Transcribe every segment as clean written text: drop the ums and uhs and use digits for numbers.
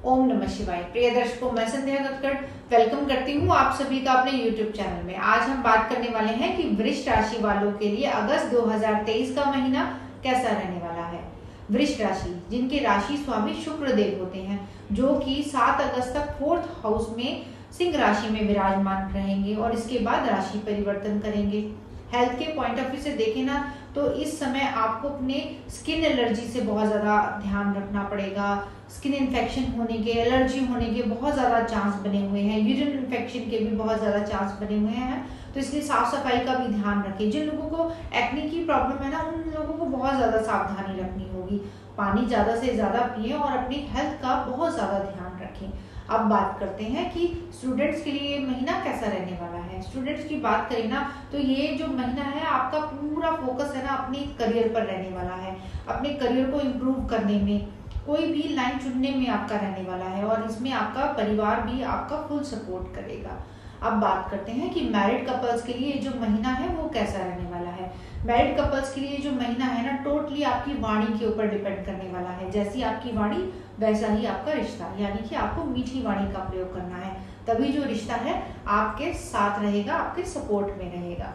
ओम नमः शिवाय। प्रिय दर्शकों, मैं संध्या कक्कड़ वेलकम करती हूँ आप सभी का अपने YouTube चैनल में। आज हम बात करने वाले हैं कि वृष राशि वालों के लिए अगस्त 2023 का महीना कैसा रहने वाला है। वृष राशि, जिनके राशि स्वामी शुक्र देव होते हैं, जो कि 7 अगस्त तक 4th हाउस में सिंह राशि में विराजमान रहेंगे और इसके बाद राशि परिवर्तन करेंगे। हेल्थ के पॉइंट ऑफ व्यू से देखें ना तो इस समय आपको अपने स्किन एलर्जी से बहुत ज़्यादा ध्यान रखना पड़ेगा। स्किन इन्फेक्शन होने के, एलर्जी होने के बहुत ज़्यादा चांस बने हुए हैं। यूरिन इन्फेक्शन के भी बहुत ज़्यादा चांस बने हुए हैं, तो इसलिए साफ सफाई का भी ध्यान रखें। जिन लोगों को एक्ने की प्रॉब्लम है ना, उन लोगों को बहुत ज़्यादा सावधानी रखनी होगी। पानी ज़्यादा से ज़्यादा पिएं और अपनी हेल्थ का बहुत ज़्यादा ध्यान रखें। अब बात करते हैं कि स्टूडेंट्स के लिए ये महीना कैसा रहने वाला है। स्टूडेंट्स की बात करें ना तो ये जो महीना है आपका पूरा फोकस है ना अपने करियर पर रहने वाला है। अपने करियर को इम्प्रूव करने में, कोई भी लाइन चुनने में आपका रहने वाला है और इसमें आपका परिवार भी आपका फुल सपोर्ट करेगा। अब बात करते हैं कि मैरिड कपल्स के लिए जो महीना है वो कैसा रहने वाला है। मैरिड कपल्स के लिए जो महीना है ना टोटली आपकी वाणी के ऊपर डिपेंड करने वाला है। जैसी आपकी वाणी वैसा ही आपका रिश्ता, यानी कि आपको मीठी वाणी का प्रयोग करना है, तभी जो रिश्ता है आपके साथ रहेगा, आपके सपोर्ट में रहेगा।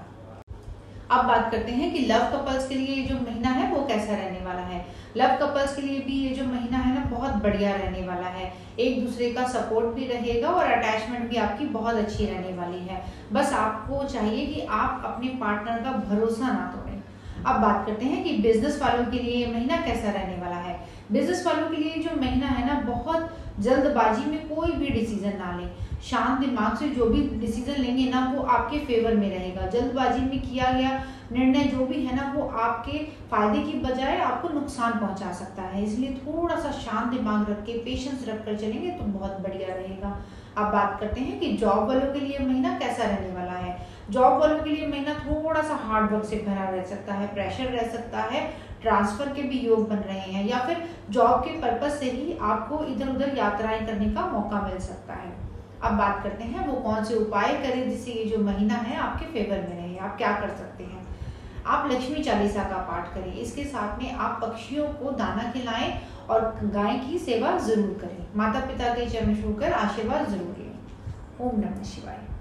अब बात करते हैं कि लव कपल्स के लिए जो महीना है वो कैसा रहने वाला है। लव कपल्स के लिए भी ये जो महीना है ना बहुत बढ़िया रहने वाला है। एक दूसरे का सपोर्ट भी रहेगा और अटैचमेंट भी आपकी बहुत अच्छी रहने वाली है। बस आपको चाहिए कि आप अपने पार्टनर का भरोसा ना तोड़ें। अब बात करते हैं कि बिजनेस वालों के लिए ये महीना कैसा रहने वाला है। बिजनेस वालों के लिए जो महीना है ना बहुत जल्दबाजी में कोई भी डिसीजन ना लें। शांत दिमाग से जो भी डिसीजन लेंगे ना वो आपके फेवर में रहेगा। जल्दबाजी में किया गया निर्णय जो भी है ना वो आपके फायदे की बजाय आपको नुकसान पहुंचा सकता है, इसलिए थोड़ा सा शांत दिमाग रख के पेशेंस रख कर चलेंगे तो बहुत बढ़िया रहेगा। अब बात करते हैं कि जॉब वालों के लिए महीना कैसा रहने वाला है। जॉब वालों के लिए महीना थोड़ा सा हार्ड वर्क से भरा रह सकता है, प्रेशर रह सकता है, ट्रांसफर के भी योग बन रहे हैं या फिर जॉब के पर्पज से ही आपको इधर उधर यात्राएं करने का मौका मिल सकता है। अब बात करते हैं वो कौन से उपाय करें जिससे ये जो महीना है आपके फेवर में रहे। आप क्या कर सकते हैं। आप लक्ष्मी चालीसा का पाठ करें, इसके साथ में आप पक्षियों को दाना खिलाएं और गाय की सेवा जरूर करें। माता पिता के चरण छूकर आशीर्वाद जरूर लें। ओम नमः शिवाय।